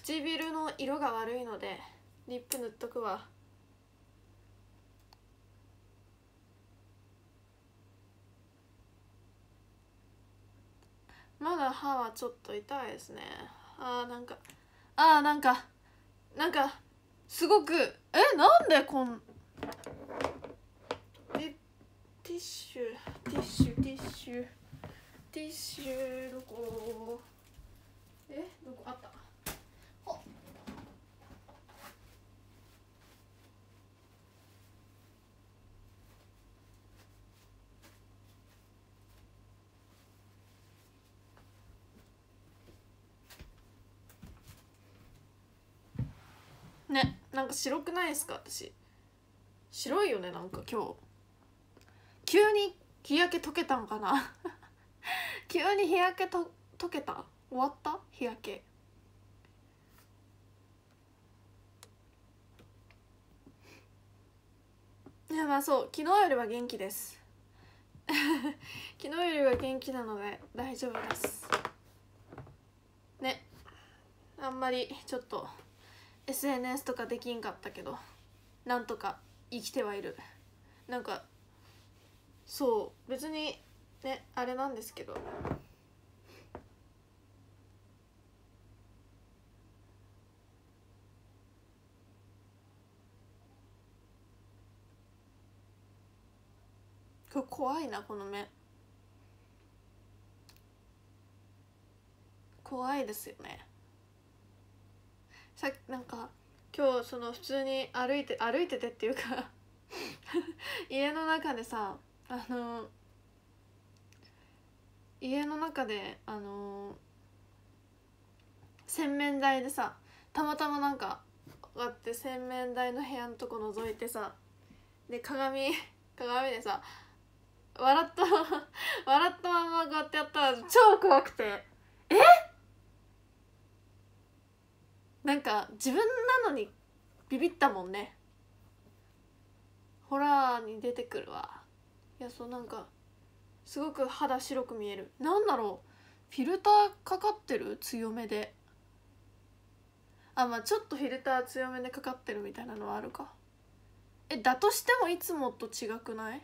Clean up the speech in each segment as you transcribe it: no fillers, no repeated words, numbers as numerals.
唇の色が悪いのでリップ塗っとくわ。まだ歯はちょっと痛いですね。なんかすごくなんでこんティッシュどこどこあった。ね、なんか白くないですか？私白いよね。なんか今日急に日焼け溶けたんかな急に日焼け溶けた。終わった日焼け。いや、まあそう、昨日よりは元気です昨日よりは元気なので大丈夫ですね。あんまりちょっと SNS とかできんかったけど、なんとか生きてはいる。なんかそう別にねあれなんですけど、これ怖いな、この目怖いですよね。さっきなんか今日その普通に歩いててっていうか家の中でさ、家の中で洗面台でさ、たまたまなんかこうやって洗面台の部屋のとこ覗いてさ、で鏡でさ笑ったままこうやってやったら超怖くて、なんか自分なのにビビったもんね。ホラーに出てくるわ。いや、そう、なんかすごく肌白く見える。なんだろう、フィルターかかってる？強めで。まあちょっとフィルター強めでかかってるみたいなのはあるか。だとしてもいつもと違くない？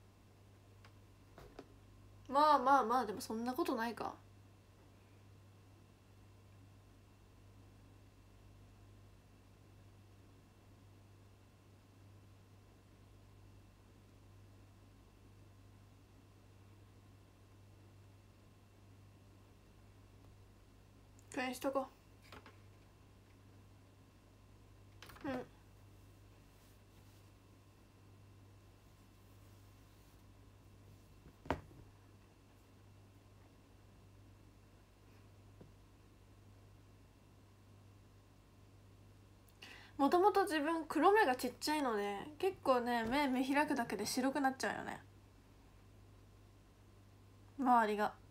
まあでもそんなことないか。これにしとこう。もともと自分黒目がちっちゃいので結構ね、目開くだけで白くなっちゃうよね、周りが。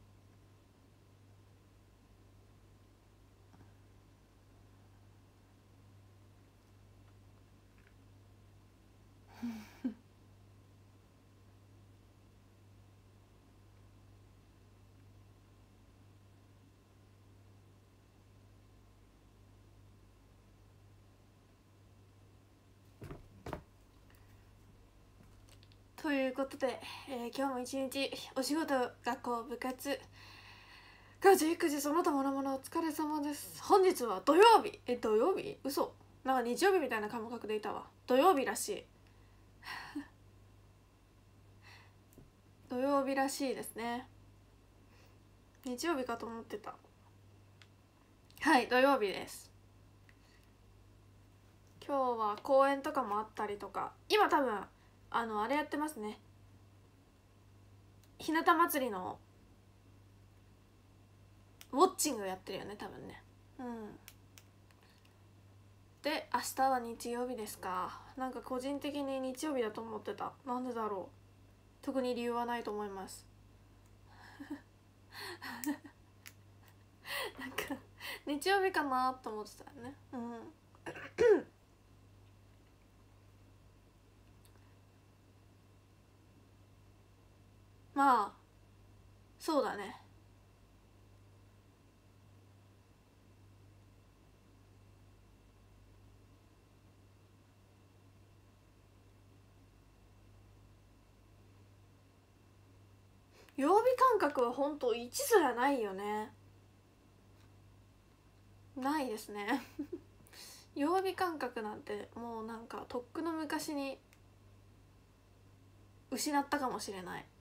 ということで、今日も一日お仕事、学校、部活、家事、育児、その他もろもろお疲れ様です。本日は土曜日。土曜日？嘘。なんか日曜日みたいな感覚でいたわ。土曜日らしい土曜日らしいですね。日曜日かと思ってた。はい、土曜日です。今日は公演とかもあったりとか、今多分あれやってますね、ひなた祭りのウォッチングやってるよね、多分ね。で明日は日曜日ですか。なんか個人的に日曜日だと思ってた。なんでだろう。特に理由はないと思いますなんか日曜日かなと思ってたよね。まあそうだね。 曜日感覚は本当一すらないよね。ないですね曜日感覚なんてもうなんかとっくの昔に失ったかもしれない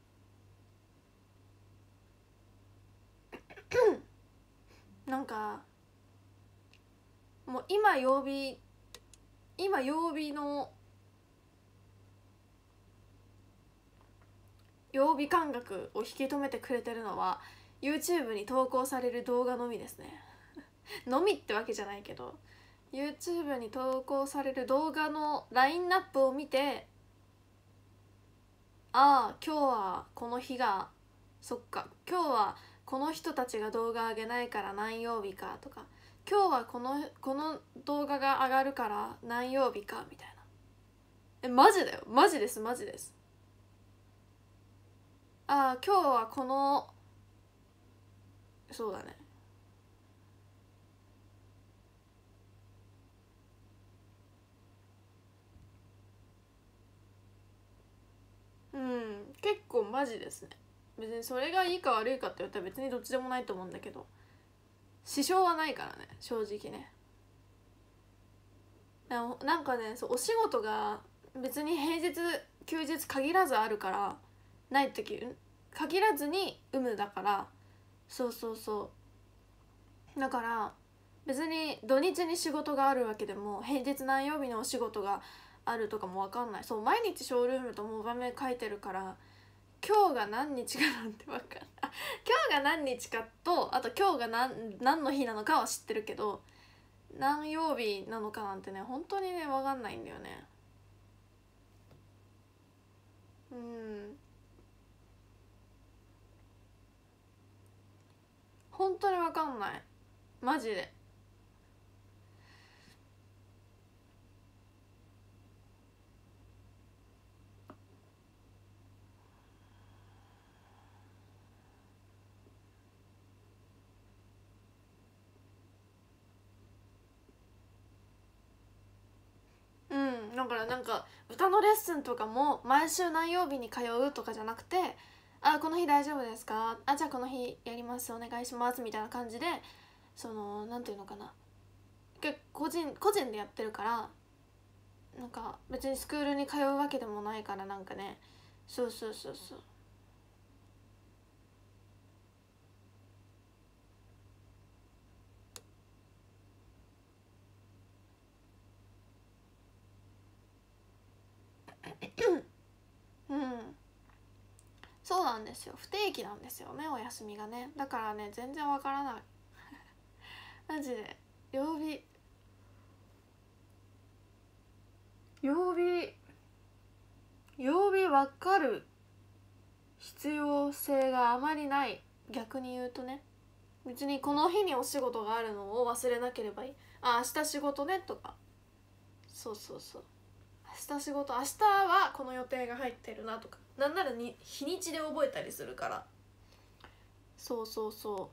なんかもう今曜日の曜日感覚を引き止めてくれてるのは YouTube に投稿される動画のみですねのみってわけじゃないけど YouTube に投稿される動画のラインナップを見て、ああ今日はこの日が、そっか今日はこの人たちが動画上げないから何曜日かとか、今日はこの動画が上がるから何曜日かみたいな。マジだよ、マジですマジです。ああ今日はこの、そうだね、結構マジですね。別にそれがいいか悪いかって言ったら別にどっちでもないと思うんだけど、支障はないからね正直ね。なんかね、そうお仕事が別に平日休日限らずあるから、ない時限らずに有無だから、そうそうそう、だから別に土日に仕事があるわけでも平日何曜日のお仕事があるとかも分かんない。そう毎日ショールームとモバメ書いてるから、今日が何日かなんて分かんない。今日が何日かと、あと今日が何の日なのかは知ってるけど、何曜日なのかなんてね本当にね分かんないんだよね。本当に分かんないマジで。だからなんか歌のレッスンとかも毎週何曜日に通うとかじゃなくて、あこの日大丈夫ですか、あじゃあこの日やりますお願いしますみたいな感じで、そのなんていうのかな、個人でやってるから、なんか別にスクールに通うわけでもないから、なんかね、そうそうそうそう。そうなんですよ、不定期なんですよねお休みがね。だからね全然わからないマジで。曜日曜日分かる必要性があまりない。逆に言うとね、別にこの日にお仕事があるのを忘れなければいい。あ明日仕事ねとか、そうそうそう、明日仕事、明日はこの予定が入ってるなとか、なんならに日にちで覚えたりするから、そうそうそう。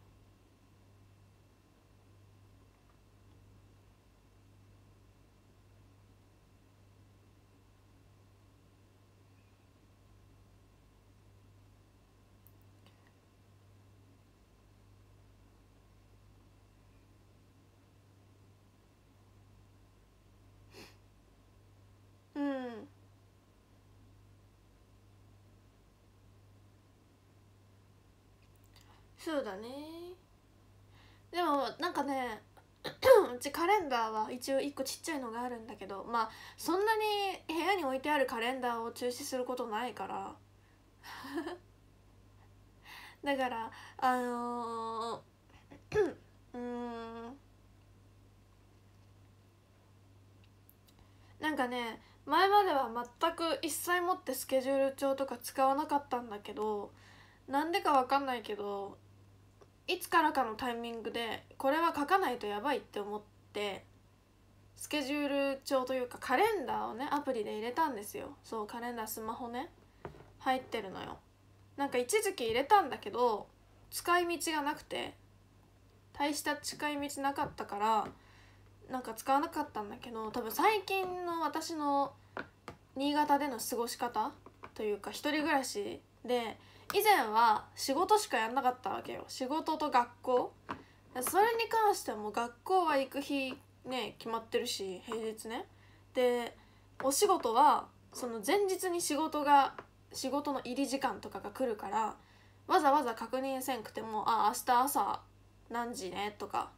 そうだね。でもなんかねうちカレンダーは一応1個ちっちゃいのがあるんだけど、まあそんなに部屋に置いてあるカレンダーを中止することないからだからうーんなんかね、前までは全く一切もってスケジュール帳とか使わなかったんだけど、なんでかわかんないけどいつからかのタイミングでこれは書かないとやばいって思って、スケジュール帳というかカレンダーをねアプリで入れたんですよ。そうカレンダースマホね入ってるのよ。なんか一時期入れたんだけど使い道がなくて、大した使い道なかったからなんか使わなかったんだけど、多分最近の私の新潟での過ごし方というか一人暮らしで以前は仕事しかやんなかったわけよ。仕事と学校、それに関してはもう学校は行く日ね決まってるし、平日ね。でお仕事はその前日に仕事の入り時間とかが来るから、わざわざ確認せんくても「あ、明日朝何時ね」とか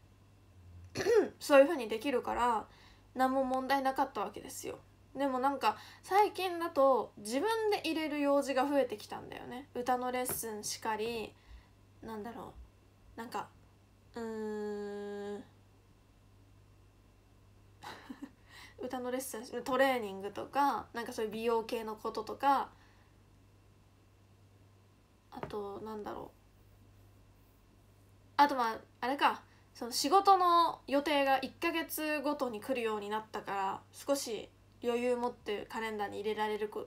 そういう風にできるから何も問題なかったわけですよ。でもなんか最近だと自分で入れる用事が増えてきたんだよね。歌のレッスンしかり、なんだろう、なんか歌のレッスン、トレーニングとか、なんかそういう美容系のこととか、あとなんだろう、あとまああれか、その仕事の予定が1ヶ月ごとに来るようになったから、少し余裕持ってカレンダーに入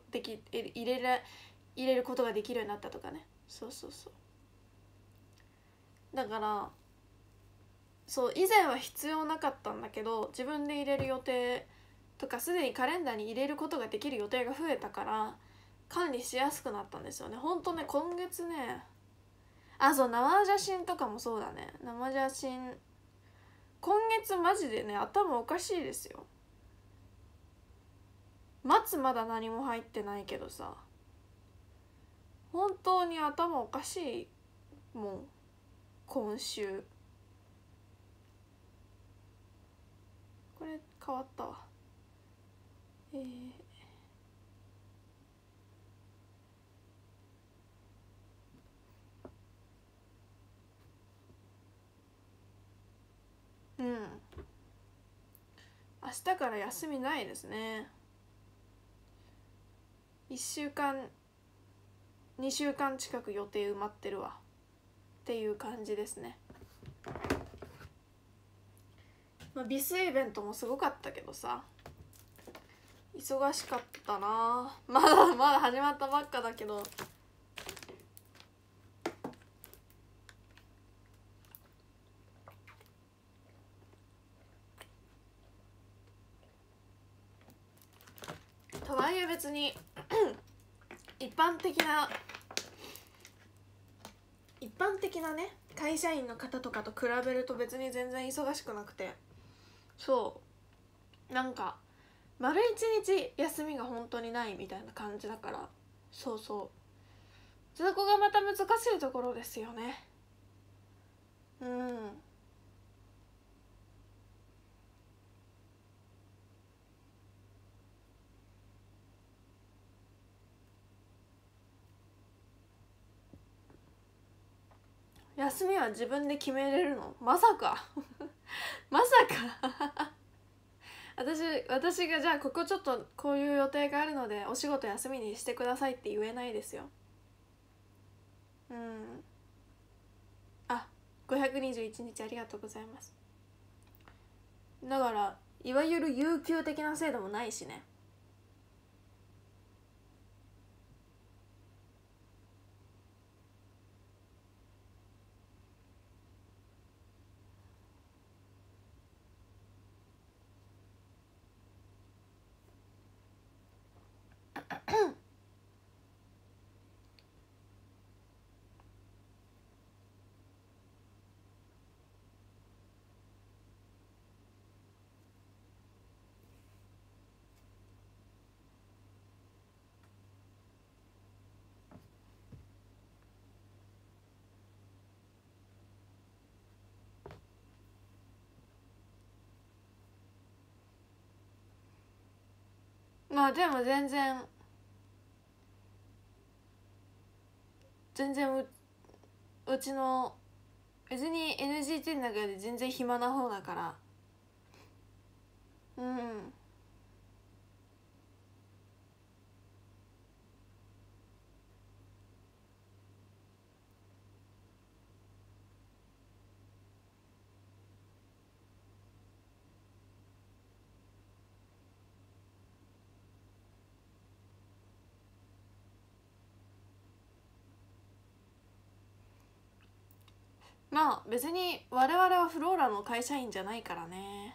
れることができるようになったとかね。そうそうそう。だからそう以前は必要なかったんだけど、自分で入れる予定とかすでにカレンダーに入れることができる予定が増えたから管理しやすくなったんですよね。ほんとね、今月ね、そう、生写真とかもそうだね。生写真今月マジでね頭おかしいですよ。まだ何も入ってないけどさ、本当に頭おかしいもん今週。これ変わったわ。明日から休みないですね。1週間2週間近く予定埋まってるわっていう感じですね。ビスイベントもすごかったけどさ、忙しかったな。まだ始まったばっかだけど、とはいえ別に一般的なね会社員の方とかと比べると別に全然忙しくなくて、そうなんか丸一日休みが本当にないみたいな感じだから、そうそこがまた難しいところですよね。休みは自分で決めれるの？まさかまさか私がじゃあここちょっとこういう予定があるのでお仕事休みにしてくださいって言えないですよ。521日ありがとうございます。だからいわゆる有給的な制度もないしね。まあでも全然うちの別に NGT の中で全然暇な方だから。まあ別に我々はフローラの会社員じゃないからね。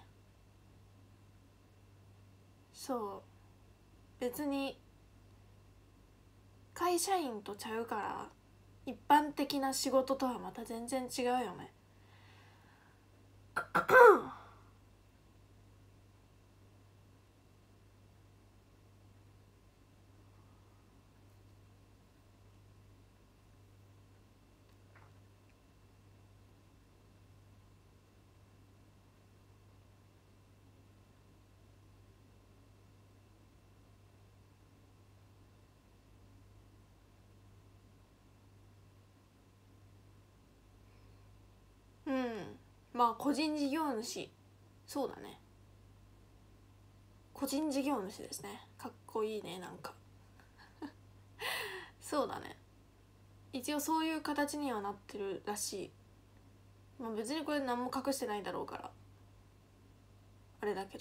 そう別に会社員とちゃうから、一般的な仕事とはまた全然違うよね。うん、まあ個人事業主、そうだね、個人事業主ですね。かっこいいね、なんかそうだね、一応そういう形にはなってるらしい。まあ別にこれ何も隠してないだろうからあれだけど。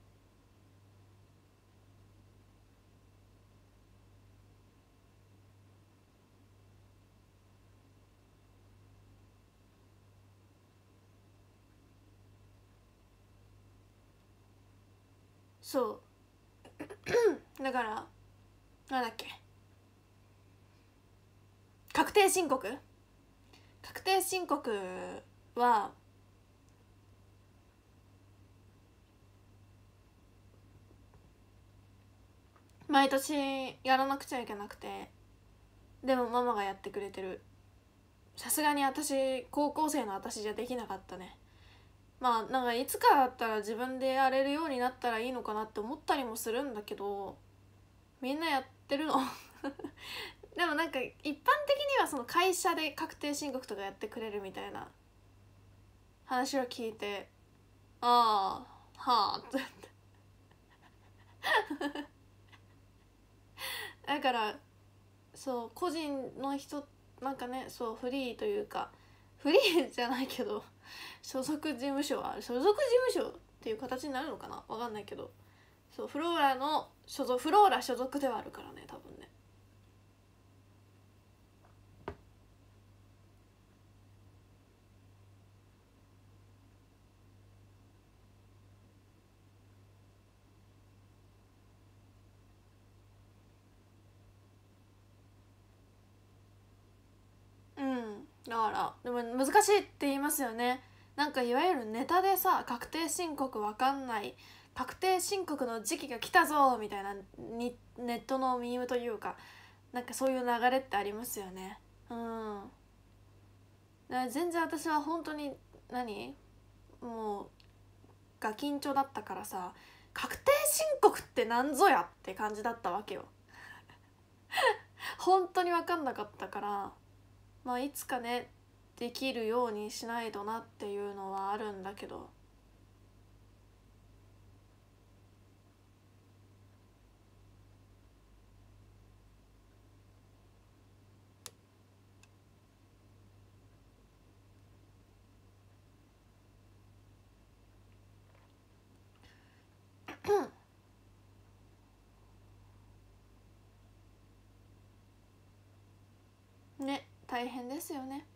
そうだからなんだっけ、確定申告、確定申告は毎年やらなくちゃいけなくて、でもママがやってくれてる。さすがに私、高校生の私じゃできなかったね。まあなんかいつかだったら自分でやれるようになったらいいのかなって思ったりもするんだけど、みんなやってるのでもなんか一般的にはその会社で確定申告とかやってくれるみたいな話を聞いて、ああはあってだからそう個人の人なんかね、そうフリーというかフリーじゃないけど所属事務所は所属事務所っていう形になるのかな、わかんないけど、そうフローラの所属、フローラ所属ではあるからね、多分ね。うん、だからでも難しいって言いますよね。なんかいわゆるネタでさ、確定申告わかんない、確定申告の時期が来たぞみたいなにネットのミームというか、なんかそういう流れってありますよね。うん、全然私は本当にもうガキンチョだったからさ、確定申告ってなんぞやって感じだったわけよ。本当に分かんなかったから、まあいつかねできるようにしないとなっていうのはあるんだけど。ね、大変ですよね。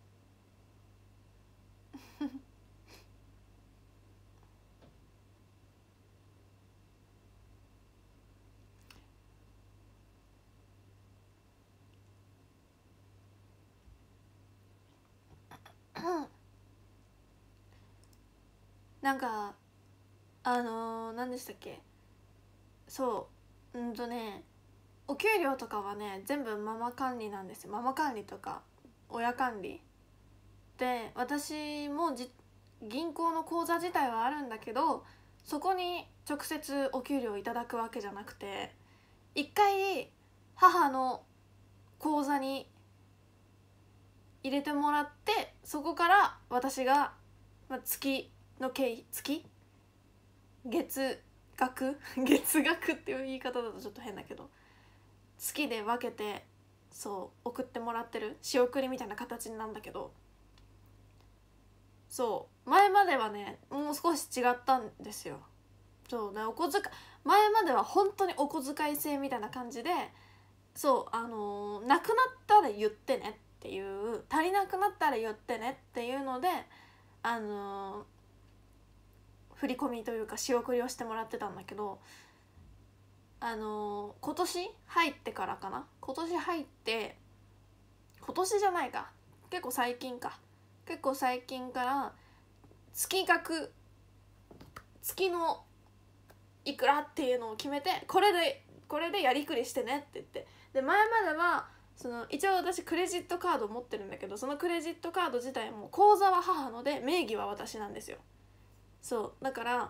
なんか何でしたっけ、そうお給料とかはね全部ママ管理なんですよ。ママ管理とか親管理で、私も銀行の口座自体はあるんだけど、そこに直接お給料をいただくわけじゃなくて、一回母の口座に入れてもらって、そこから私が、月の月額月額っていう言い方だとちょっと変だけど、月で分けてそう送ってもらってる仕送りみたいな形なんだけど、そう前まではねもう少し違ったんですよ。そうね、お小遣い、前までは本当にお小遣い制みたいな感じで、そうなくなったら言ってねっていう、足りなくなったら言ってねっていうのであの振り込みというか仕送りをしてもらってたんだけど、 今年入ってからかな、今年入って今年じゃないか、結構最近から月額、月のいくらっていうのを決めて、これでやりくりしてねって言って、で前までは一応私クレジットカード持ってるんだけど、そのクレジットカード自体も口座は母ので名義は私なんですよ。そうだから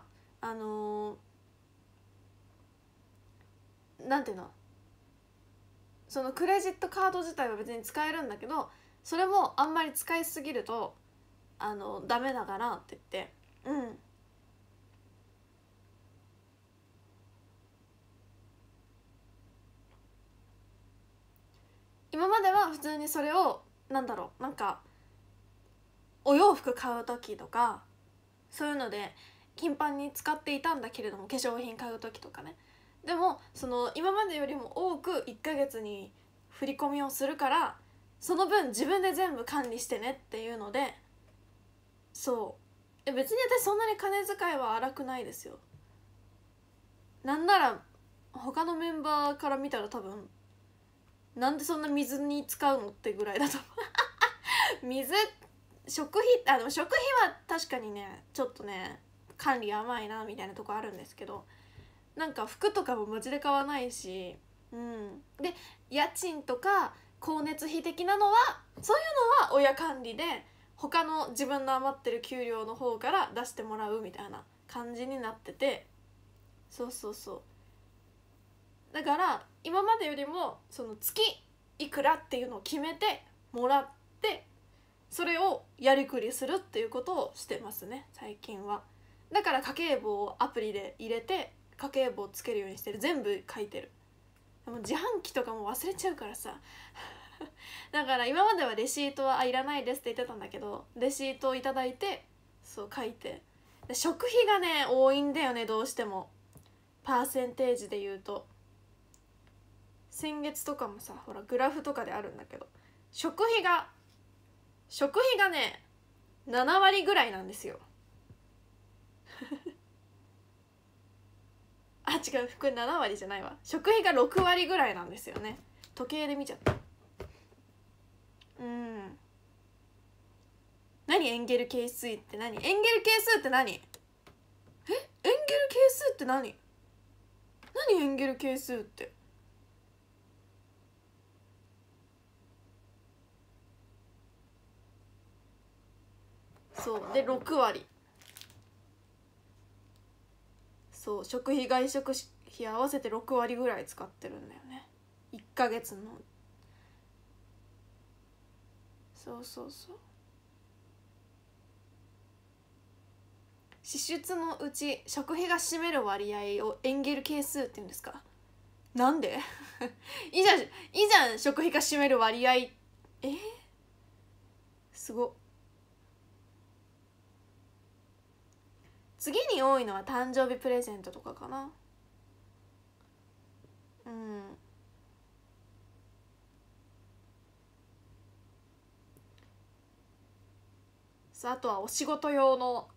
なんていうの、そのクレジットカード自体は別に使えるんだけど、それもあんまり使いすぎるとダメだからって言って、今までは普通にそれをなんかお洋服買う時とかそういうので頻繁に使っていたんだけれども、化粧品買う時とかね。でも今までよりも多く1ヶ月に振り込みをするから、その分自分で全部管理してねっていうので、そう別に私そんなに金遣いは荒くないですよ。なんなら他のメンバーから見たら多分なんでそんな水に使うのってぐらいだと水、食費でも食費は確かにねちょっとね管理甘いなみたいなとこあるんですけど、なんか服とかもマジで買わないし、で家賃とか光熱費的なのはそういうのは親管理で、他の自分の余ってる給料の方から出してもらうみたいな感じになってて、そうだから今までよりも月いくらっていうのを決めてもらって、それをやりくりするっていうことをしてますね最近は。だから家計簿をアプリで入れて家計簿をつけるようにしてる、全部書いてる。でも自販機とかも忘れちゃうからさだから今まではレシートはいらないですって言ってたんだけど、レシートをいただいてそう書いて、で食費がね多いんだよね、どうしてもパーセンテージで言うと。先月とかもさほらグラフとかであるんだけど、食費がね7割ぐらいなんですよあ違う、これ7割じゃないわ、食費が6割ぐらいなんですよね。時計で見ちゃった。何エンゲル係数って何？エンゲル係数って何？エンゲル係数って何エンゲル係数って。そうで6割、そう食費外食費合わせて6割ぐらい使ってるんだよね1ヶ月の。そう支出のうち食費が占める割合をエンゲル係数って言うんですか？なんでいいじゃん食費が占める割合。すごっ。次に多いのは誕生日プレゼントとかかな。あとはお仕事用の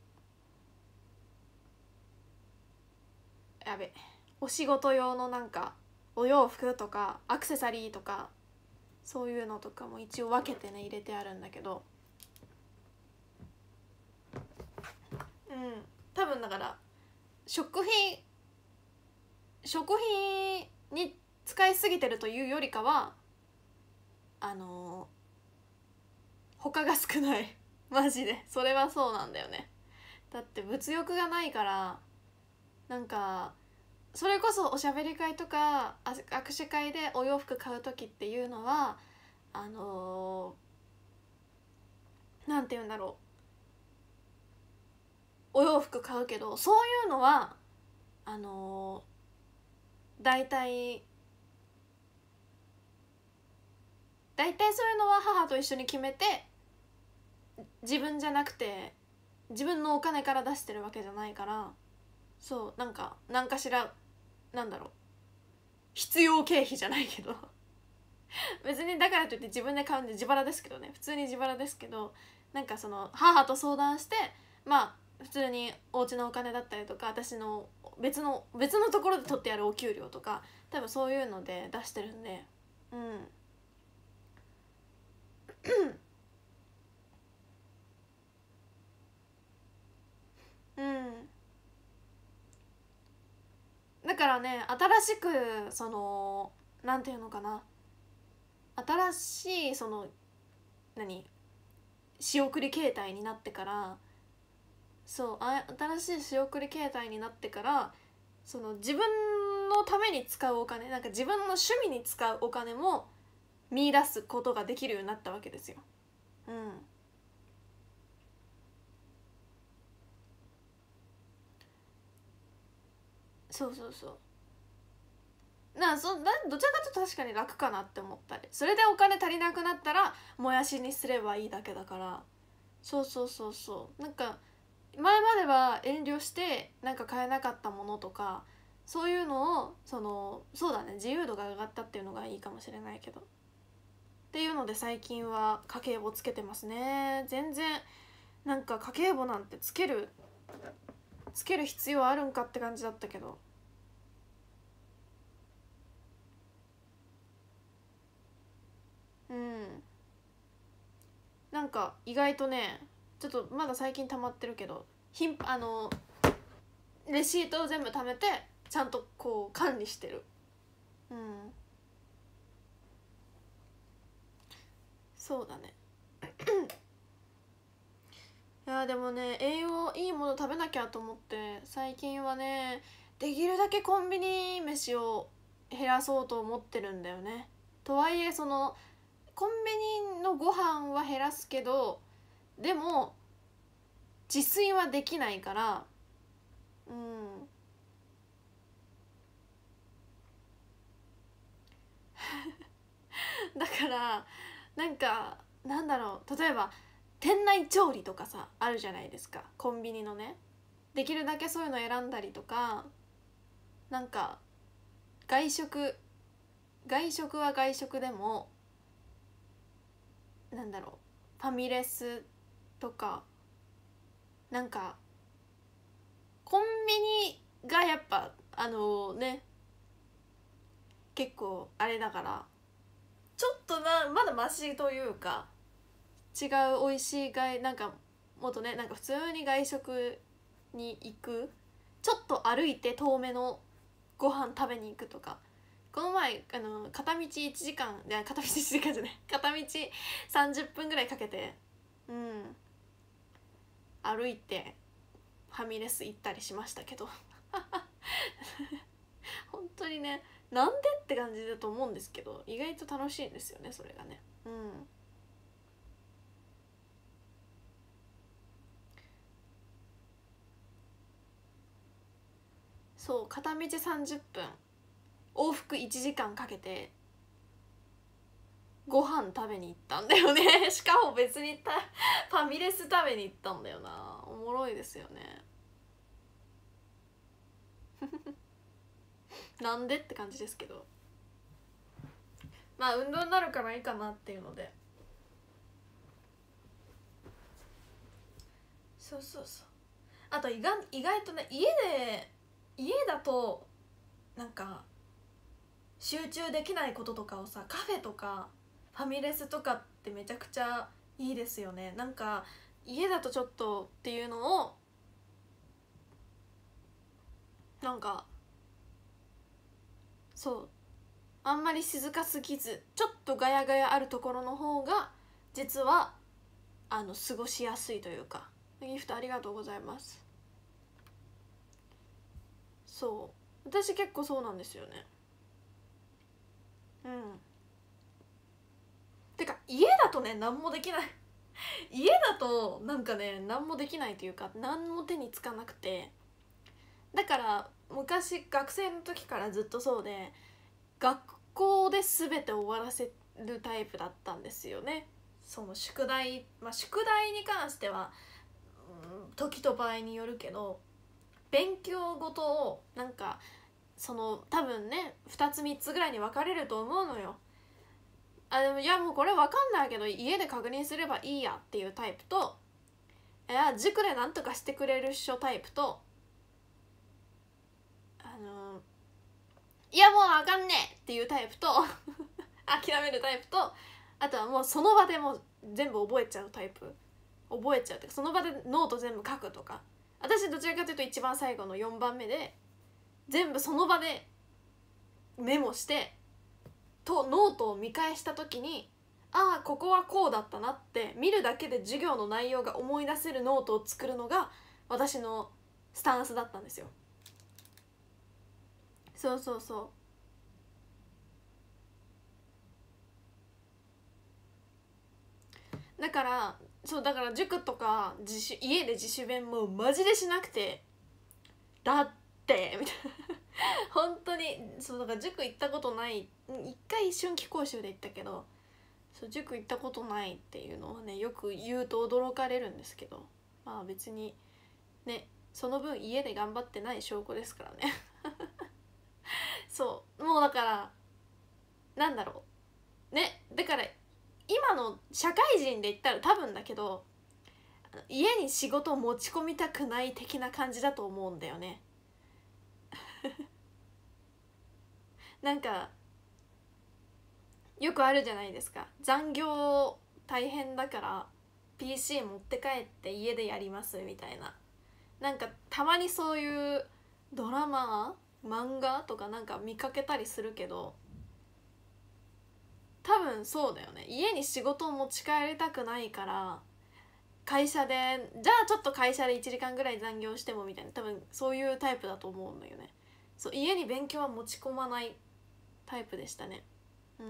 お仕事用のなんかお洋服とかアクセサリーとかそういうのとかも一応分けてね入れてあるんだけど、多分だから食費に使いすぎてるというよりかは他が少ないマジでそれはそうなんだよね。だって物欲がないから、なんかそれこそおしゃべり会とか握手会でお洋服買う時っていうのはなんて言うんだろう、お洋服買うけどそういうのは大体そういうのは母と一緒に決めて、自分じゃなくて自分のお金から出してるわけじゃないから、そうなんかしらなんだろう必要経費じゃないけど別にだからといって自分で買うんで自腹ですけどね、普通に自腹ですけど、なんか母と相談してまあ普通にお家のお金だったりとか、私の別のところで取ってやるお給料とか、多分そういうので出してるんで、だからね、新しくそのなんていうのかな、新しいその仕送り携帯になってから、新しい仕送り携帯になってから、その自分のために使うお金、なんか自分の趣味に使うお金も見出すことができるようになったわけですよ。そうそうそう。どちらかというと確かに楽かなって思ったり、それでお金足りなくなったらもやしにすればいいだけだから。そうそうそうそう。なんか前までは遠慮してなんか買えなかったものとか、そういうのをそうだね、自由度が上がったっていうのがいいかもしれないけど、っていうので最近は家計簿つけてますね。全然なんか家計簿なんてつける必要あるんかって感じだったけど、なんか意外とね、ちょっとまだ最近溜まってるけど、レシートを全部貯めてちゃんとこう管理してる。そうだね。いやでもね、栄養いいもの食べなきゃと思って最近はね、できるだけコンビニ飯を減らそうと思ってるんだよね。とはいえコンビニのご飯は減らすけど、でも自炊はできないから、だからなんかなんだろう、例えば店内調理とかさあるじゃないですか、コンビニのね。できるだけそういうの選んだりとか、なんか外食は外食でも、なんだろう、ファミレスとか、なんかコンビニがやっぱ結構あれだから、ちょっとまだマシというか、違う美味しいなんかもっとね、なんか普通に外食に行く、ちょっと歩いて遠めのご飯食べに行くとか、この前片道1時間いや片道1時間じゃない片道30分ぐらいかけて歩いてファミレス行ったりしましたけど本当にね、なんでって感じだと思うんですけど、意外と楽しいんですよね、それがね。そう、片道30分往復1時間かけてご飯食べに行ったんだよねしかも別にファミレス食べに行ったんだよな。おもろいですよねなんでって感じですけど、まあ運動になるからいいかなっていうので。そうそうそう。あと意外とね、家だとなんか集中できないこととかをさ、カフェとかファミレスとかってめちゃくちゃいいですよね。なんか家だとちょっとっていうのを、なんかそうあんまり静かすぎず、ちょっとガヤガヤあるところの方が実は過ごしやすいというか。ギフトありがとうございます。そう私結構そうなんですよね。てか家だとね、何もできない家だとなんかね、何もできないというか、何も手につかなくて、だから昔学生の時からずっとそうで、学校で全て終わらせるタイプだったんですよね。その宿題に関しては、時と場合によるけど、勉強ごとをなんか多分ね2つ3つぐらいに分かれると思うのよ。でもいやもうこれ分かんないけど家で確認すればいいやっていうタイプと、 いや塾でなんとかしてくれるっしょタイプと、いやもうあかんねえっていうタイプと諦めるタイプと、あとはもうその場でもう全部覚えちゃうタイプ。覚えちゃうってその場でノート全部書くとか。私どちらかというと一番最後の4番目で全部その場でメモしてとノートを見返した時に、ああここはこうだったなって見るだけで授業の内容が思い出せるノートを作るのが私のスタンスだったんですよ。そうそうそう。だから塾とか家で自主勉もマジでしなくて、だってみたいな本当にそうだから塾行ったことない、一回春季講習で行ったけど、そう塾行ったことないっていうのはねよく言うと驚かれるんですけど、まあ別にねその分家で頑張ってない証拠ですからねそうもうだからなんだろうね、だから今の社会人で言ったら多分だけど家に仕事を持ち込みたくない的な感じだと思うんだよねなんかよくあるじゃないですか、残業大変だから PC 持って帰って家でやりますみたいな。なんかたまにそういうドラマ漫画とかなんか見かけたりするけど、多分そうだよね、家に仕事を持ち帰りたくないから会社でじゃあちょっと会社で1時間ぐらい残業してもみたいな、多分そういうタイプだと思うんだよね。そう家に勉強は持ち込まないタイプでしたね。うん。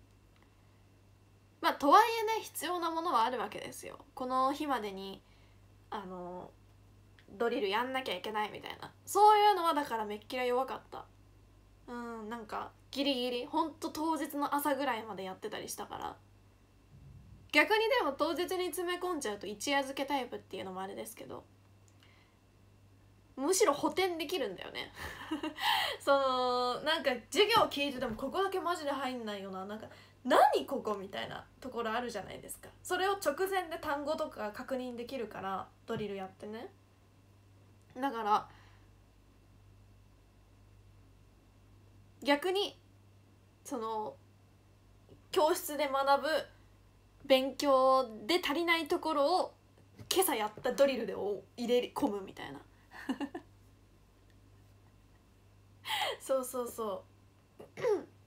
まあとはいえね必要なものはあるわけですよ。この日までにドリルやんなきゃいけないみたいな、そういうのはだからめっきら弱かった。なんかギリギリほんと当日の朝ぐらいまでやってたりしたから、逆にでも当日に詰め込んじゃうと一夜漬けタイプっていうのもあれですけど、むしろ補填できるんだよねそのなんか授業聞いててもここだけマジで入んないよな、なんか何ここみたいなところあるじゃないですか。それを直前で単語とか確認できるからドリルやってね。だから逆にその教室で学ぶ勉強で足りないところを今朝やったドリルで入れ込むみたいなそうそうそう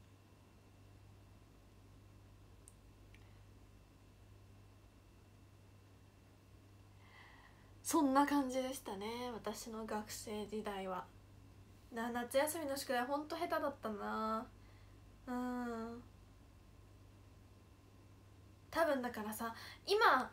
そんな感じでしたね私の学生時代は。夏休みの宿題ほんと下手だったな。多分だからさ今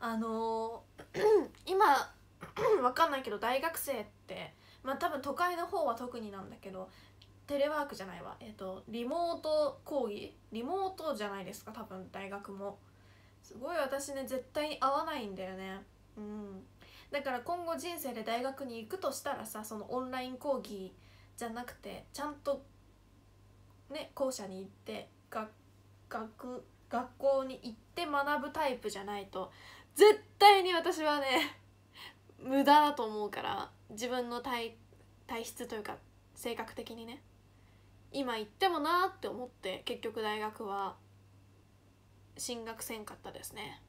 今わかんないけど大学生ってまあ多分都会の方は特になんだけどテレワークじゃないわリモート講義リモートじゃないですか多分大学も。すごい私ね絶対に合わないんだよね。だから今後人生で大学に行くとしたらさ、そのオンライン講義じゃなくてちゃんとね校舎に行って学校に行って学ぶタイプじゃないと絶対に私はね無駄だと思うから、自分の体質というか性格的にね今行ってもなーって思って結局大学は進学せんかったですね。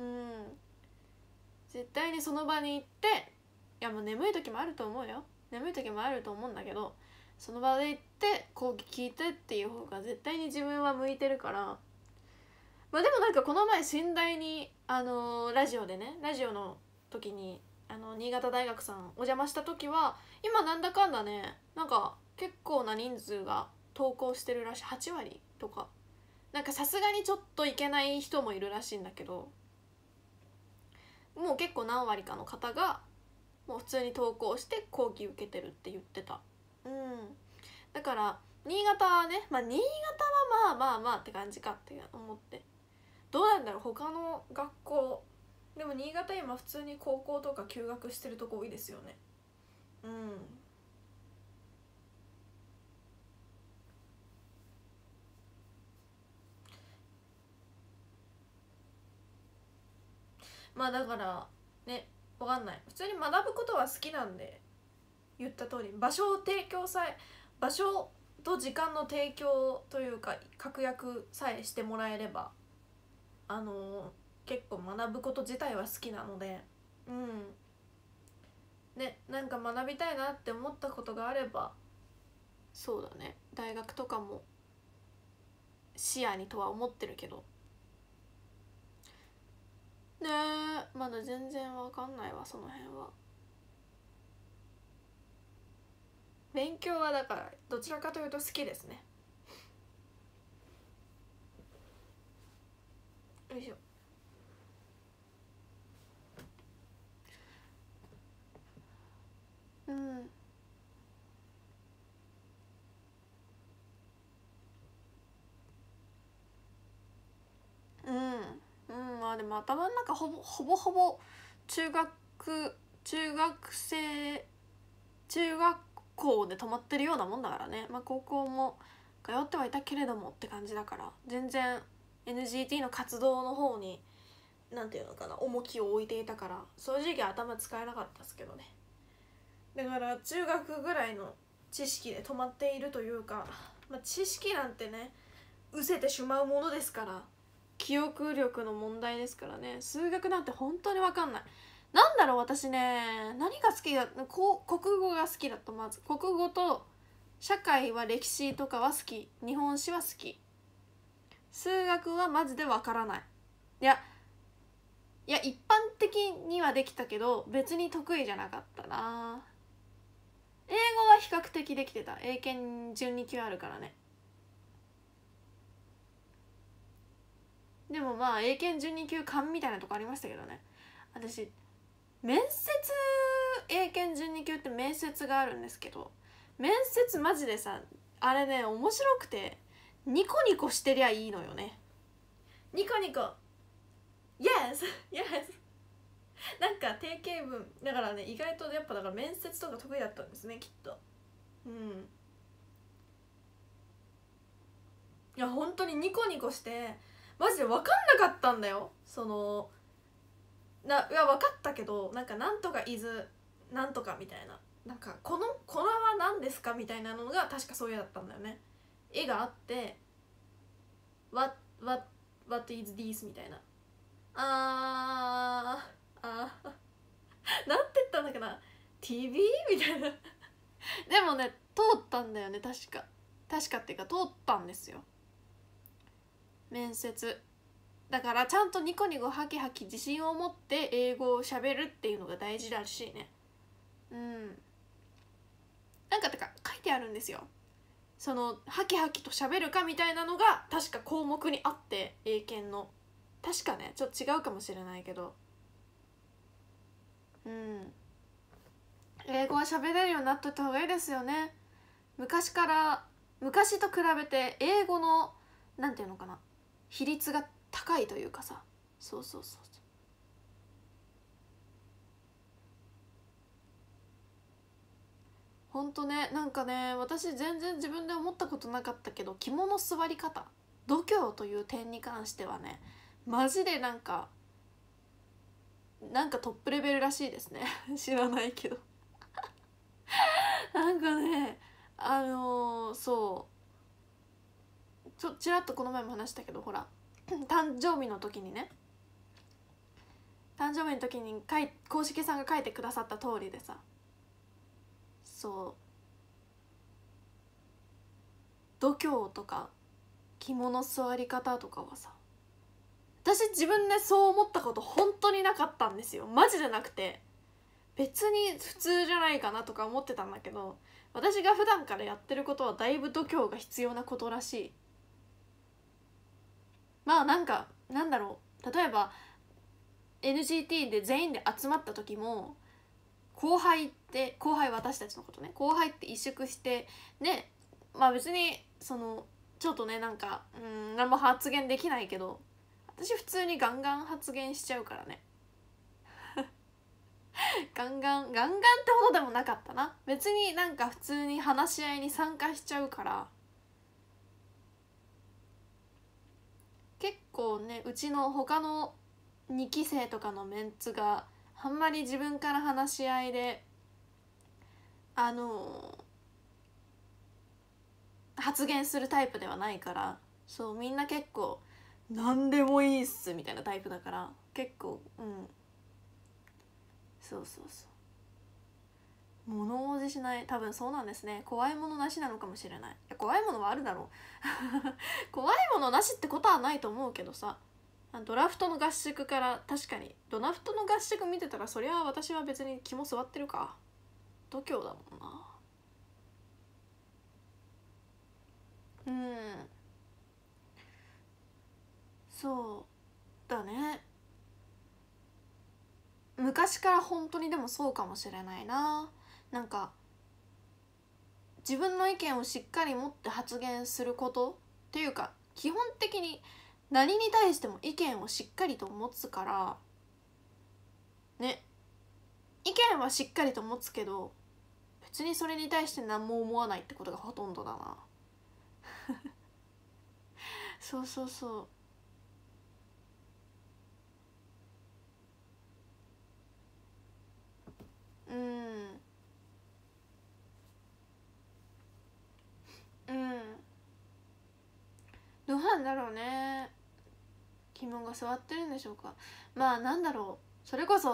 絶対にその場に行って、いやもう眠い時もあると思うよ、眠い時もあると思うんだけど、その場で行って講義聞いてっていう方が絶対に自分は向いてるから。まあでもなんかこの前寝台にラジオの時に新潟大学さんお邪魔した時は今なんだかんだねなんか結構な人数が投稿してるらしい、8割とか。なんかさすがにちょっといけない人もいるらしいんだけど、もう結構何割かの方がもう普通に投稿して講義受けてるって言ってた。だから新潟はね、まあ新潟はまあまあまあって感じかって思って、どうなんだろう他の学校でも新潟今普通に高校とか休学してるとこ多いですよね。まあだからねわかんない、普通に学ぶことは好きなんで、言った通り場所を提供さえ場所と時間の提供というか確約さえしてもらえれば結構学ぶこと自体は好きなので、ね、なんか学びたいなって思ったことがあれば、そうだね、大学とかも視野にとは思ってるけどね。まだ全然わかんないわ、その辺は。勉強はだからどちらかというと好きですね。よいしょ。まあでも頭の中ほぼ中学中学校で止まってるようなもんだからね。まあ高校も通ってはいたけれどもって感じだから、全然 NGT の活動の方になんていうのかな、重きを置いていたから、正直頭使えなかったですけどね。だから中学ぐらいの知識で止まっているというか、まあ、知識なんてね失せてしまうものですから、記憶力の問題ですからね。数学なんて本当に分かんない。なんだろう、私ね、何が好きだ、国語が好きだと。まず国語と社会は、歴史とかは好き、日本史は好き。数学はマジで分からない。いや一般的にはできたけど別に得意じゃなかったな。英語は比較的できてた。英検準2級あるからね。でもまあ英検準2級勘みたいなとこありましたけどね。私面接、英検準2級って面接があるんですけど、面接マジでさ、あれね面白くて、ニコニコしてりゃいいのよね。ニコニコ Yes Yes なんか定型文だからね、意外とやっぱだから面接とか得意だったんですね、きっと。いや本当にニコニコしてマジで分かんなかったんだよ。いや分かったけど、なんかなんとか伊豆なんとかみたいな、なんかこれは何ですかみたいなのが確かそういうだったんだよね。絵があってwhat is this みたいな、なんて言ったんだっけな、 TV みたいなでもね通ったんだよね、確かっていうか通ったんですよ、面接。だからちゃんとニコニコハキハキ自信を持って英語をしゃべるっていうのが大事らしいね。なんかてか書いてあるんですよ、そのハキハキとしゃべるかみたいなのが確か項目にあって、英検の確かね、ちょっと違うかもしれないけど、英語は喋れるようになっといた方がいいですよね。昔と比べて英語のなんていうのかな、比率が高いというかさ、そうほんとね。なんかね、私全然自分で思ったことなかったけど、肝の座り方、度胸という点に関してはね、マジでなんかトップレベルらしいですね知らないけどなんかね、ちらっとこの前も話したけど、ほら誕生日の時に公式さんが書いてくださった通りでさ、度胸とか肝の座り方とかはさ、私自分でそう思ったこと本当になかったんですよ。マジでなくて、別に普通じゃないかなとか思ってたんだけど、私が普段からやってることはだいぶ度胸が必要なことらしい。まあなんかなんだろう、例えば NGT で全員で集まった時も、私たちのことね、後輩って萎縮してね、まあ別にちょっとね、なんか何も発言できないけど、私普通にガンガン発言しちゃうからねガンガンってほどでもなかったな。別になんか普通に話し合いに参加しちゃうから、結構ね、うちの他の2期生とかのメンツがあんまり自分から話し合いで発言するタイプではないから、そうみんな結構何でもいいっすみたいなタイプだから、結構そうそうそう、物おじしない。多分そうなんですね。怖いものなしなのかもしれない。いや怖いものはあるだろう怖いものなしってことはないと思うけどさ、ドラフトの合宿から、確かにドラフトの合宿見てたら、そりゃ私は別に肝据わってるか、度胸だもんな。そうだね。昔から本当にでもそうかもしれないな。なんか自分の意見をしっかり持って発言することっていうか、基本的に何に対しても意見をしっかりと持つからね。意見はしっかりと持つけど、別にそれに対して何も思わないってことがほとんどだなそうそうそう。どうなんだろうね。疑問が座ってるんでしょうか。まあなんだろう、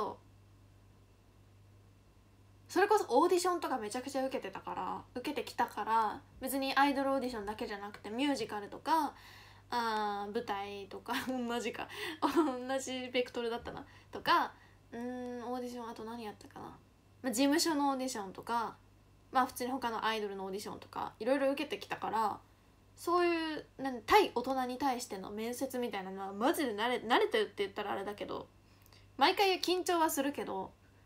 それこそオーディションとかめちゃくちゃ受けてきたから、別にアイドルオーディションだけじゃなくてミュージカルとか舞台とかマジか同じベクトルだったなとか、オーディション、あと何やったかな、事務所のオーディションとか、普通に他のアイドルのオーディションとかいろいろ受けてきたから、そういう対大人に対しての面接みたいなのはマジで慣れてるって言ったらあれだけど、毎回緊張はするけど、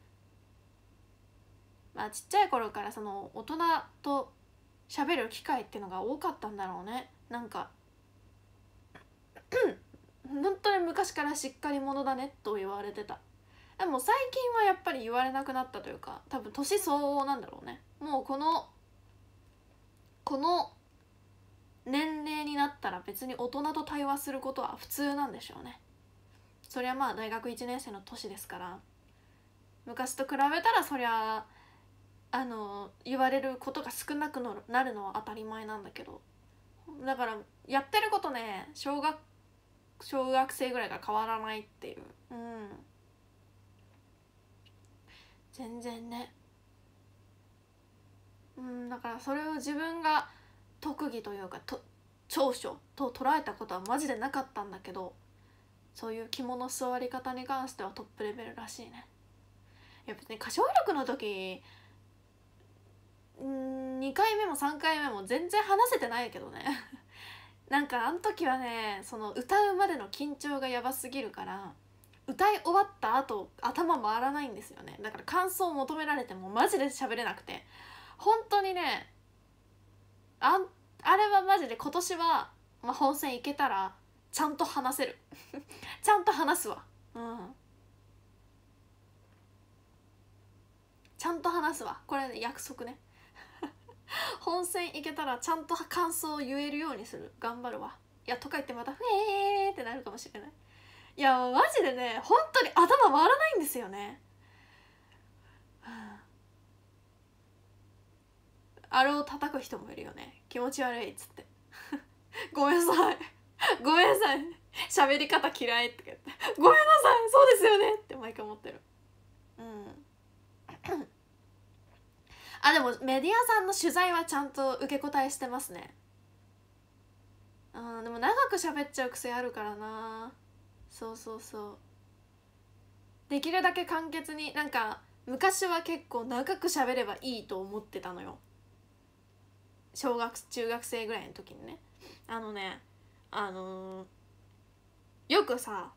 ちっちゃい頃からその大人と喋る機会っていうのが多かったんだろうね。なんか本当に昔からしっかり者だねと言われてた。でも最近はやっぱり言われなくなったというか、多分年相応なんだろうね。もうこの年齢になったら別に大人と対話することは普通なんでしょうね。そりゃ大学1年生の年ですから、昔と比べたらそりゃ言われることが少なくなるのは当たり前なんだけど、だからやってることね、小学生ぐらいから変わらないっていう。全然ね。だからそれを自分が特技というか長所と捉えたことはマジでなかったんだけど、そういう肝の座り方に関してはトップレベルらしいね。いや別に歌唱力の時2回目も3回目も全然話せてないけどねなんかあの時はね、その歌うまでの緊張がやばすぎるから、歌い終わった後頭回らないんですよね。だから感想を求められてもマジで喋れなくて、本当にね、あれはマジで今年は、本戦いけたらちゃんと話せるちゃんと話すわ。ちゃんと話すわ、これね、約束ね本戦いけたらちゃんと感想を言えるようにする。頑張るわ。いやとか言ってまたフェーってなるかもしれない。いやマジでね、本当に頭回らないんですよね。あれを叩く人もいるよね、気持ち悪いっつってごめんなさいごめんなさい喋り方嫌いって言ってごめんなさいそうですよねって毎回思ってる。でもメディアさんの取材はちゃんと受け答えしてますね。でも長く喋っちゃう癖あるからな。そうそうそう、できるだけ簡潔に。なんか昔は結構長く喋ればいいと思ってたのよ、中学生ぐらいの時にね。よくさ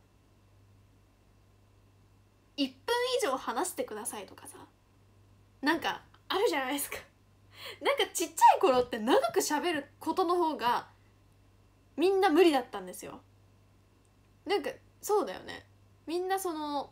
1分以上話してくださいとかさ、なんかあるじゃないですかなんかちっちゃい頃って長く喋ることの方がみんな無理だったんですよ。なんかそうだよね、みんなその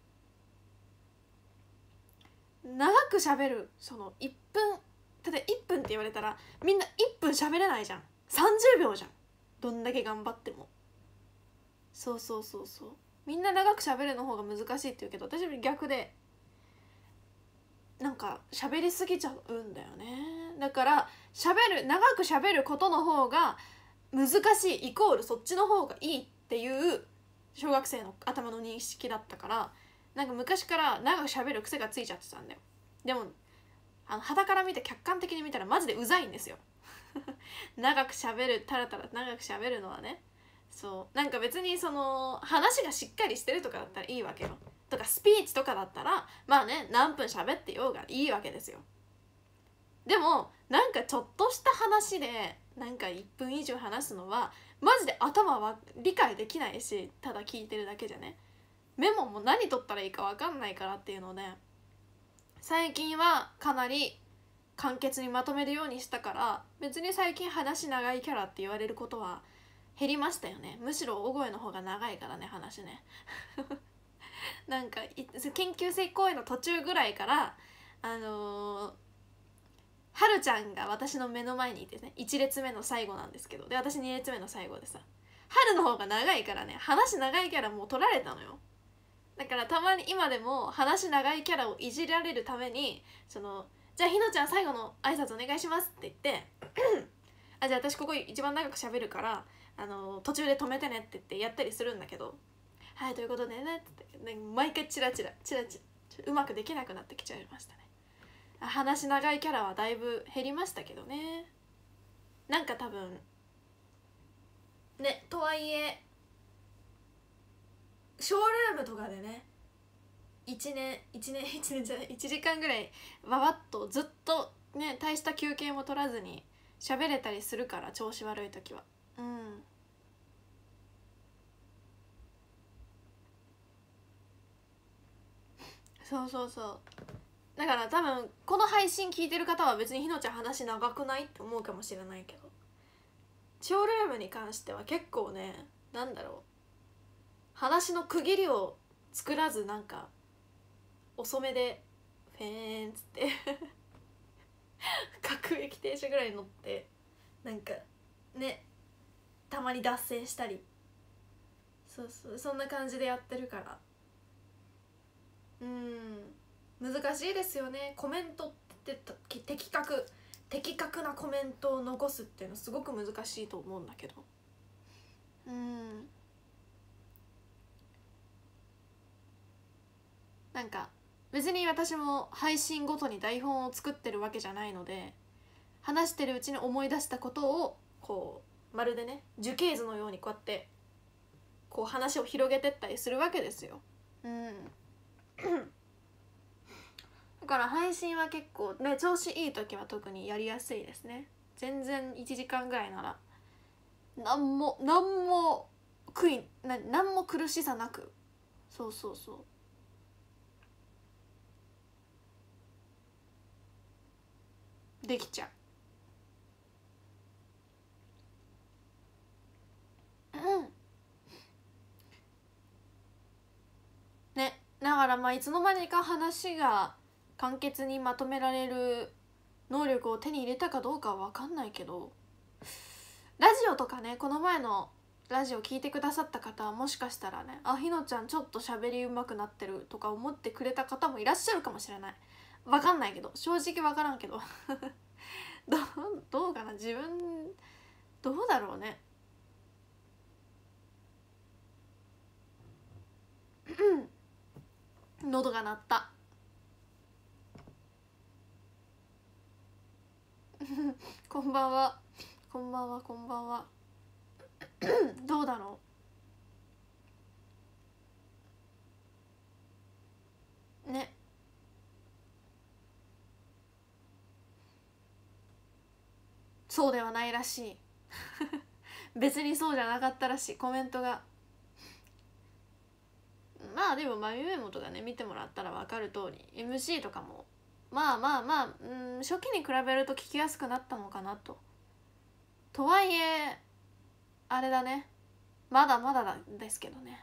長く喋る、その1分、例えば1分って言われたらみんな1分喋れないじゃん、30秒じゃん、どんだけ頑張っても。そうそうそうそう、 みんな長く喋るの方が難しいって言うけど、私は逆でなんか喋りすぎちゃうんだよね。だから長く喋ることの方が難しいイコールそっちの方がいいっていう小学生の頭の認識だったから、なんか昔から長く喋る癖がついちゃってたんだよ。でも傍から見て客観的に見たらマジでうざいんですよ長く喋る、たらたら長く喋るのはね。そうなんか別にその話がしっかりしてるとかだったらいいわけよ。とかスピーチとかだったらまあね、何分喋ってようがいいわけですよ。でもなんかちょっとした話でなんか1分以上話すのはマジで頭は理解できないし、ただ聞いてるだけじゃね、メモも何取ったらいいか分かんないからっていうので、最近はかなり簡潔にまとめるようにしたから、別に最近話長いキャラって言われることは減りましたよね。むしろ大声の方が長いからね、話ねなんか研究生公演の途中ぐらいからはるちゃんが私の目の前にいてね、1列目の最後なんですけど、で私2列目の最後でさ、春の方が長いからね、話長いキャラもう取られたのよ。だからたまに今でも話長いキャラをいじられるためにじゃあひのちゃん最後の挨拶お願いしますって言ってじゃあ私ここ一番長く喋るから途中で止めてねって言ってやったりするんだけど、はいということでねって言って、ね、毎回チラチラうまくできなくなってきちゃいましたね。話長いキャラはだいぶ減りましたけどね。なんか多分ね、とはいえショールームとかでね1時間ぐらいわわっとずっとね、大した休憩も取らずに喋れたりするから、調子悪い時は。そうそうそう。だから多分この配信聞いてる方は別にひのちゃん話長くないって思うかもしれないけど、ショールームに関しては結構ね、なんだろう、話の区切りを作らずなんか遅めでフェーンっつって各駅停車ぐらい乗ってなんかね、たまに脱線したり、そんな感じでやってるから、難しいですよね。コメントって的確なコメントを残すっていうのはすごく難しいと思うんだけど、なんか別に私も配信ごとに台本を作ってるわけじゃないので、話してるうちに思い出したことをこうまるでね樹形図のようにこうやってこう話を広げてったりするわけですよ。だから配信は結構ね、調子いい時は特にやりやすいですね。全然1時間ぐらいなら何も苦しさなく、そうできちゃう。ね、だからまあいつの間にか話が簡潔にまとめられる能力を手に入れたかどうかは分かんないけど、ラジオとかね、この前のラジオ聞いてくださった方はもしかしたらね、ひのちゃんちょっと喋り上手くなってるとか思ってくれた方もいらっしゃるかもしれない。分かんないけど、正直分からんけどどうかな、自分どうだろうね喉が鳴ったこんばんはどうだろうね。そうではないらしい別にそうじゃなかったらしい、コメントが。まあでも眉メモとかね見てもらったら分かる通り MC とかもまあ初期に比べると聞きやすくなったのかなと。とはいえあれだね、まだまだですけどね。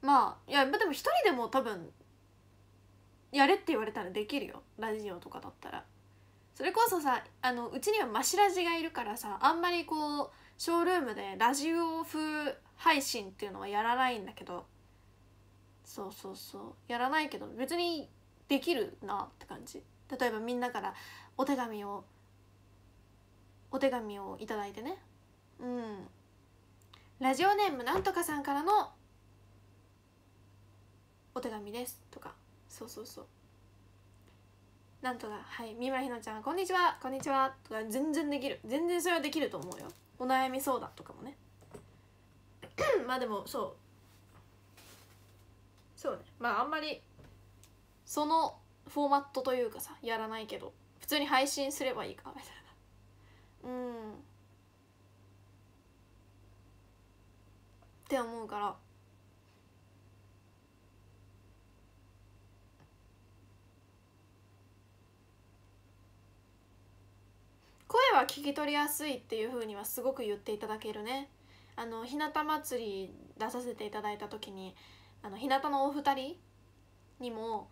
まあいやでも一人でも多分やれって言われたらできるよ、ラジオとかだったら。それこそさうちにはマシラジがいるからさ、あんまりこうショールームでラジオ風配信っていうのはやらないんだけど、そうそうそうやらないけど別にできるなって感じ。例えばみんなからお手紙をいただいてね、ラジオネームなんとかさんからのお手紙ですとか、そうそうそう、なんとかはい三村ひなちゃんこんにちはこんにちはとか全然できる、全然それはできると思うよ。お悩み相談とかもねまあでもそうね、まああんまりそのフォーマットというかさやらないけど、普通に配信すればいいかみたいなって思うから。声は聞き取りやすいっていう風にはすごく言っていただけるね。日向祭り出させていただいた時に日向のお二人にも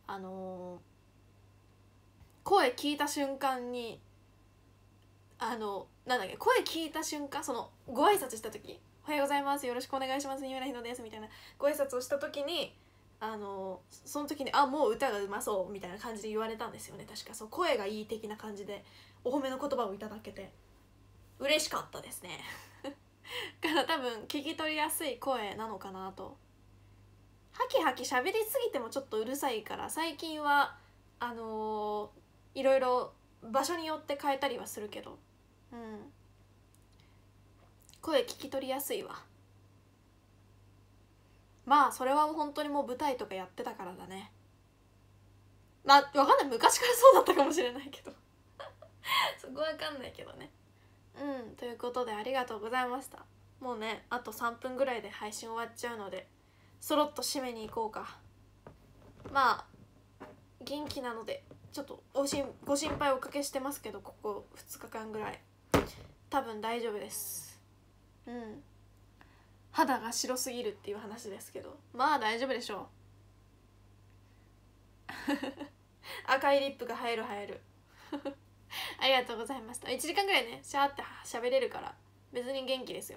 声聞いた瞬間になんだっけ、声聞いた瞬間、そのご挨拶した時「おはようございますよろしくお願いします三村ひなです」みたいなご挨拶をした時にその時に「あもう歌がうまそう」みたいな感じで言われたんですよね。確かそう声がいい的な感じでお褒めの言葉をいただけて嬉しかったですねだから多分聞き取りやすい声なのかなと。ハキハキ喋りすぎてもちょっとうるさいから、最近はいろいろ場所によって変えたりはするけど、声聞き取りやすいわ。まあそれは本当にもう舞台とかやってたからだね。まあわかんない、昔からそうだったかもしれないけどそこわかんないけどね。ということでありがとうございました。もうねあと3分ぐらいで配信終わっちゃうのでそろっと締めに行こうか。まあ元気なのでちょっとご心配おかけしてますけど、ここ2日間ぐらい多分大丈夫です。肌が白すぎるっていう話ですけど、まあ大丈夫でしょう赤いリップが映えるありがとうございました。1時間ぐらいねシャーって喋れるから別に元気ですよ。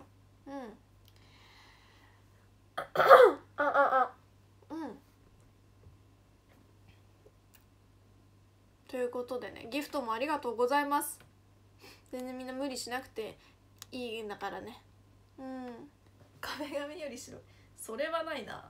ということでね、ギフトもありがとうございます。全然みんな無理しなくていいんだからね。壁紙より白い、それはないな。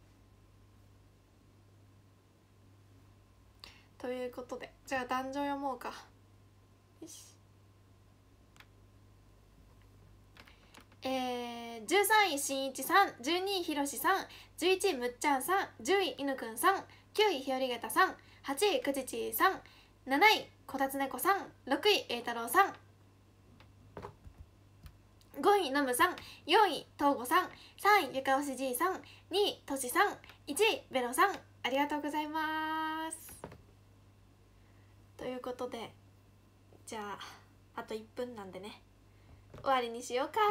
ということでじゃあ壇上読もうか。よし。13位しんいちさん、12位ひろしさん、11位むっちゃんさん、10位いぬくんさん、9位ひよりげたさん、8位くじちさん、7位こたつねこさん、6位えいたろうさん、5位のむさん、4位とうごさん、3位ゆかおしじいさん、2位としさん、1位ベロさん、ありがとうございます。ということでじゃああと1分なんでね終わりにしようか。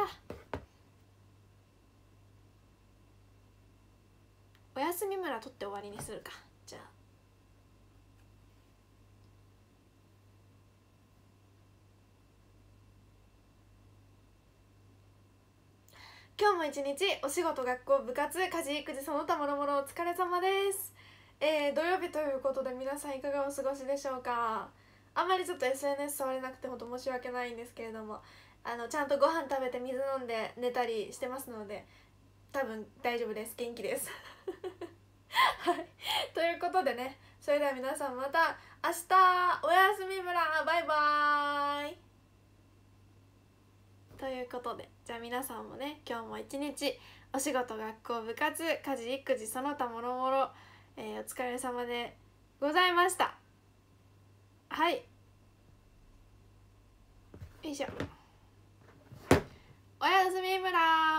おやすみ村撮って終わりにするか。じゃあ今日も一日お仕事学校部活家事育児その他もろもろお疲れ様です。土曜日ということで皆さんいかがお過ごしでしょうか。あんまりちょっと SNS 触れなくて本当申し訳ないんですけれども、ちゃんとご飯食べて水飲んで寝たりしてますので多分大丈夫です、元気ですはいということでね、それでは皆さんまた明日おやすみ村、バイバーイ。ということでじゃあ皆さんもね今日も一日お仕事学校部活家事育児その他もろもろお疲れ様でございました。はい、よいしょ。おやすみ村。